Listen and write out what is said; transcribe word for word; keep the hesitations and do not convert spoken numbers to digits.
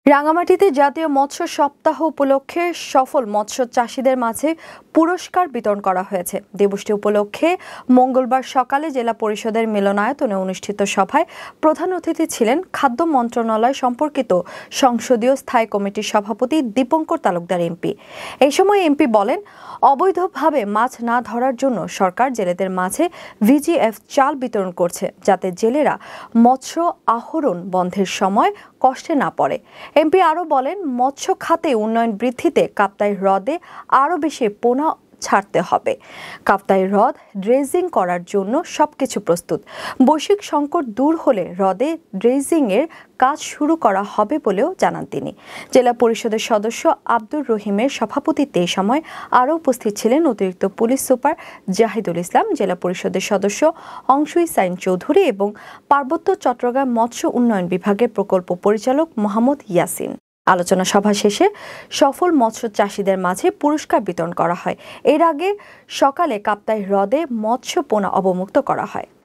রাঙামাটিতে জাতীয় মৎস্য সপ্তাহ উপলক্ষে সফল মৎস্য চাষীদের মাঝে পুরস্কার বিতরণ করা হয়েছে। দিবসটি উপলক্ষে মঙ্গলবার সকালে জেলা পরিষদের মিলনায়তনে অনুষ্ঠিত সভায় প্রধান অতিথি ছিলেন খাদ্য মন্ত্রণালয় সম্পর্কিত সংসদীয় স্থায়ী কমিটির সভাপতি দীপঙ্কর তালুকদার এমপি। এই সময় এমপি বলেন, অবৈধভাবে মাছ না ধরার জন্য সরকার জেলেদের মাঝে ভিজিএফ চাল বিতরণ করছে, যাতে জেলেরা মৎস্য আহরণ বন্ধের সময় কষ্টে না পড়ে। এমপি আরও বলেন, মৎস্য খাতে উন্নয়ন বৃদ্ধিতে কাপ্তাই হ্রদে আরও বেশি পোনা ছাড়তে হবে। কাপ্তাই হ্রদ ড্রেজিং করার জন্য সবকিছু প্রস্তুত। বৈশ্বিক সংকট দূর হলে হ্রদে ড্রেজিং এর কাজ শুরু করা হবে বলেও জানান তিনি। জেলা পরিষদের সদস্য আব্দুর রহিমের সভাপতিত্বে এই সময় আরও উপস্থিত ছিলেন অতিরিক্ত পুলিশ সুপার জাহিদুল ইসলাম, জেলা পরিষদের সদস্য অংশুই সাইন চৌধুরী এবং পার্বত্য চট্টগ্রাম মৎস্য উন্নয়ন বিভাগের প্রকল্প পরিচালক মোহাম্মদ ইয়াসিন। আলোচনা সভা শেষে সফল মৎস্য চাষীদের মাঝে পুরস্কার বিতরণ করা হয়। এর আগে সকালে কাপ্তাই হ্রদে মৎস্য পোনা অবমুক্ত করা হয়।